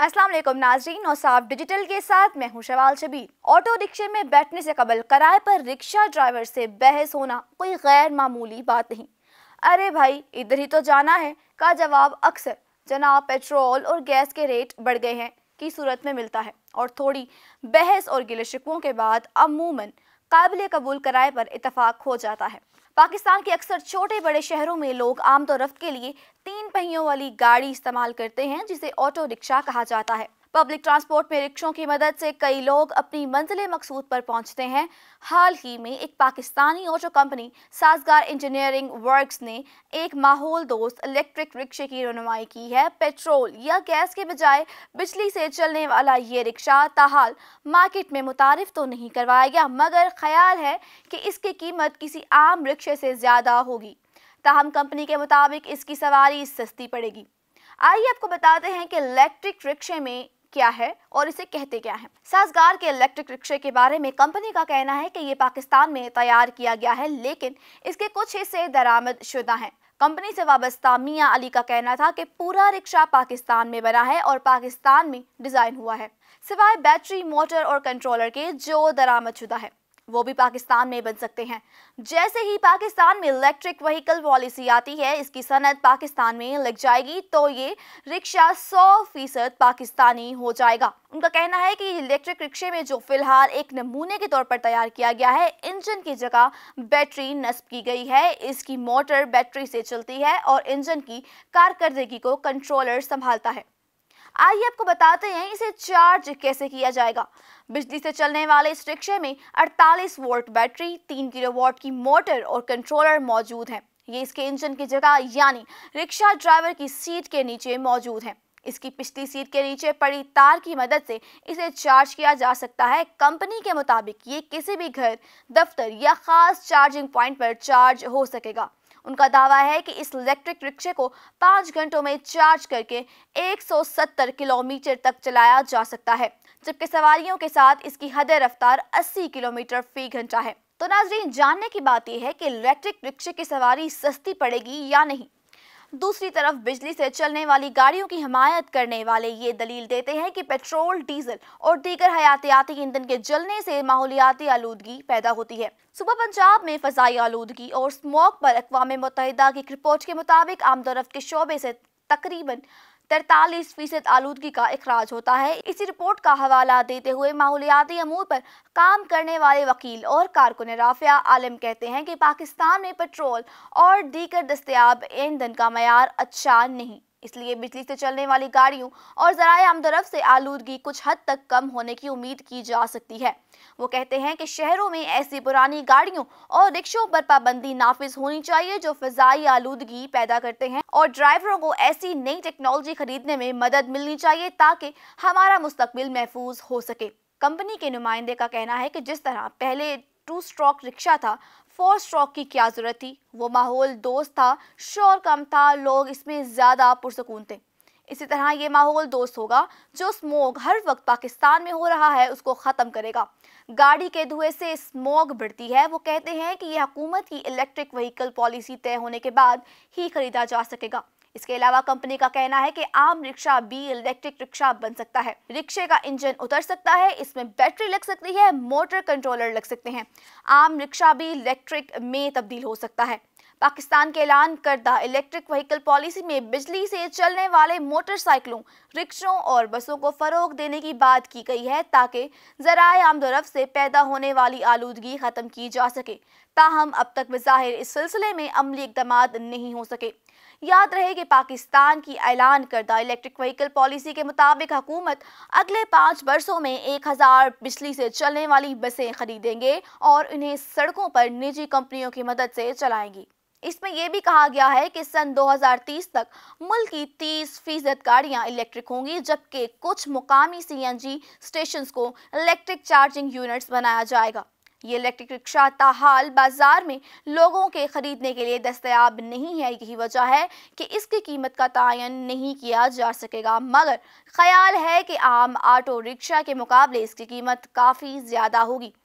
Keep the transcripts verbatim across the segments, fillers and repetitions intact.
अस्सलाम वालेकुम नाजरीन, और साफ डिजिटल के साथ मैं हूं शवाल शबीर। ऑटो रिक्शे में बैठने से कबल किराए पर रिक्शा ड्राइवर से बहस होना कोई गैर मामूली बात नहीं। अरे भाई इधर ही तो जाना है का जवाब अक्सर जनाब पेट्रोल और गैस के रेट बढ़ गए हैं की सूरत में मिलता है, और थोड़ी बहस और गिले शिकवों के बाद अमूमन काबिल कबूल किराए पर इतफाक हो जाता है। पाकिस्तान के अक्सर छोटे बड़े शहरों में लोग आमतौर रफ्त के लिए तीन पहियों वाली गाड़ी इस्तेमाल करते हैं जिसे ऑटो रिक्शा कहा जाता है। पब्लिक ट्रांसपोर्ट में रिक्शों की मदद से कई लोग अपनी मंजिल मकसूद पर पहुंचते हैं। हाल ही में एक Pakistani auto company Sazgar engineering works ने एक माहौल दोस्त इलेक्ट्रिक रिक्शे की रनुमाई की है। पेट्रोल या गैस के बजाय बिजली से चलने वाला ये रिक्शा ताहाल मार्केट में मुतारिफ तो नहीं करवाया गया, मगर ख्याल है कि इसकी कीमत किसी आम रिक्शे से ज़्यादा होगी। ताहम कंपनी के मुताबिक इसकी सवारी सस्ती पड़ेगी। आइए आपको बताते हैं कि इलेक्ट्रिक रिक्शे में क्या है और इसे कहते क्या है। साजगार के इलेक्ट्रिक रिक्शे के बारे में कंपनी का कहना है कि ये पाकिस्तान में तैयार किया गया है, लेकिन इसके कुछ हिस्से दरामद शुदा हैं। कंपनी से वाबस्ता मियां अली का कहना था कि पूरा रिक्शा पाकिस्तान में बना है और पाकिस्तान में डिजाइन हुआ है, सिवाय बैटरी, मोटर और कंट्रोलर के जो दरामद शुदा है वो भी पाकिस्तान में बन सकते हैं। जैसे ही पाकिस्तान में इलेक्ट्रिक व्हीकल पॉलिसी आती है, इसकी सनद पाकिस्तान में लग जाएगी तो ये रिक्शा सौ फीसद पाकिस्तानी हो जाएगा। उनका कहना है कि इलेक्ट्रिक रिक्शे में जो फिलहाल एक नमूने के तौर पर तैयार किया गया है, इंजन की जगह बैटरी नस्ब की गई है। इसकी मोटर बैटरी से चलती है और इंजन की कारकर्दगी को कंट्रोलर संभालता है। आइए आपको बताते हैं इसे चार्ज कैसे किया जाएगा। बिजली से चलने वाले इस रिक्शे में अड़तालीस वोल्ट बैटरी, तीन किलोवाट की मोटर और कंट्रोलर मौजूद हैं। ये इसके इंजन की जगह यानी रिक्शा ड्राइवर की सीट के नीचे मौजूद हैं। इसकी पिछली सीट के नीचे पड़ी तार की मदद से इसे चार्ज किया जा सकता है। कंपनी के मुताबिक ये किसी भी घर, दफ्तर या खास चार्जिंग पॉइंट पर चार्ज हो सकेगा। उनका दावा है कि इस इलेक्ट्रिक रिक्शे को पाँच घंटों में चार्ज करके एक सौ सत्तर किलोमीटर तक चलाया जा सकता है, जबकि सवारियों के साथ इसकी हद रफ्तार अस्सी किलोमीटर फी घंटा है। तो नाजरीन, जानने की बात यह है कि इलेक्ट्रिक रिक्शे की सवारी सस्ती पड़ेगी या नहीं। दूसरी तरफ बिजली से चलने वाली गाड़ियों की हिमायत करने वाले ये दलील देते हैं कि पेट्रोल, डीजल और दीगर हयातियाती ईंधन के जलने से माहौलियाती आलूदगी पैदा होती है। सुबह पंजाब में फ़ज़ाई आलूदगी और स्मोक पर अक़वाम मुत्तहिदा की एक रिपोर्ट के मुताबिक आमदोरफ्त के शोबे से तकरीबन तैंतालीस फीसद आलूदगी का इखराज होता है। इसी रिपोर्ट का हवाला देते हुए माहौलियाती अमूर पर काम करने वाले वकील और कारकुन राफिया आलम कहते हैं कि पाकिस्तान में पेट्रोल और दीगर दस्तयाब ईंधन का मयार अच्छा नहीं, इसलिए बिजली से चलने वाली गाड़ियों और ज़राए आमदरफ्त से आलूदगी कुछ हद तक कम होने की उम्मीद की जा सकती है। वो कहते हैं कि शहरों में ऐसी पुरानी गाड़ियों और रिक्शों पर पाबंदी नाफिज होनी चाहिए जो फ़ज़ाई आलूदगी पैदा करते हैं, और ड्राइवरों को ऐसी नई टेक्नोलॉजी खरीदने में मदद मिलनी चाहिए ताकि हमारा मुस्तकबिल महफूज हो सके। कंपनी के नुमाइंदे का कहना है कि जिस तरह पहले टू स्ट्रोक रिक्शा था, फोर स्ट्रोक की क्या जरूरत थी। वो माहौल दोस्त था, शोर कम था, लोग इसमें ज़्यादा पुरसकून थे। इसी तरह ये माहौल दोस्त होगा जो स्मोक हर वक्त पाकिस्तान में हो रहा है उसको ख़त्म करेगा। गाड़ी के धुएं से स्मोक बढ़ती है। वो कहते हैं कि यह हुकूमत की इलेक्ट्रिक व्हीकल पॉलिसी तय होने के बाद ही खरीदा जा सकेगा। इसके अलावा कंपनी का कहना है कि आम रिक्शा भी इलेक्ट्रिक रिक्शा बन सकता है। रिक्शे का इंजन उतर सकता है, इसमें बैटरी लग सकती है, मोटर कंट्रोलर लग सकते हैं। आम रिक्शा भी इलेक्ट्रिक में तब्दील हो सकता है। पाकिस्तान के ऐलान करदा इलेक्ट्रिक व्हीकल पॉलिसी में बिजली से चलने वाले मोटरसाइकिलों, रिक्शों और बसों को फ़रोग देने की बात की गई है ताकि ज़राए आमदोरफ्त से पैदा होने वाली आलूदगी ख़त्म की जा सके। ताहम अब तक बज़ाहिर इस सिलसिले में अमली इक़दामात नहीं हो सके। याद रहे कि पाकिस्तान की ऐलान करदा इलेक्ट्रिक व्हीकल पॉलिसी के मुताबिक हुकूमत अगले पाँच बरसों में एक हज़ार बिजली से चलने वाली बसें खरीदेंगे और इन्हें सड़कों पर निजी कंपनियों की मदद से चलाएंगी। इसमें यह भी कहा गया है कि सन दो हज़ार तीस तक मुल्क की तीस फीसद गाड़ियां इलेक्ट्रिक होंगी, जबकि कुछ मुकामी सी एन जी स्टेशन को इलेक्ट्रिक चार्जिंग यूनिट्स बनाया जाएगा। ये इलेक्ट्रिक रिक्शा ताहाल बाजार में लोगों के खरीदने के लिए दस्तयाब नहीं है। यही वजह है कि इसकी कीमत का तयन नहीं किया जा सकेगा, मगर ख्याल है कि आम ऑटो रिक्शा के मुकाबले इसकी कीमत काफ़ी ज़्यादा होगी।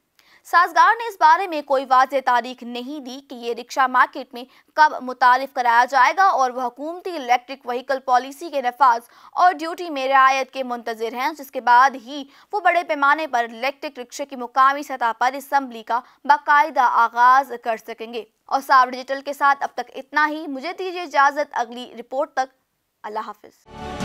साजगार ने इस बारे में कोई वाज़ेह तारीख नहीं दी कि ये रिक्शा मार्केट में कब मुतारिफ कराया जाएगा और वह हुकूमती इलेक्ट्रिक व्हीकल पॉलिसी के नफाज और ड्यूटी में रियायत के मुंतजिर हैं, जिसके बाद ही वो बड़े पैमाने पर इलेक्ट्रिक रिक्शे की मुकामी सतह पर असम्बली का बाकायदा आगाज कर सकेंगे। औसाफ डिजिटल के साथ अब तक इतना ही। मुझे दीजिए इजाज़त, अगली रिपोर्ट तक अल्लाह हाफिज।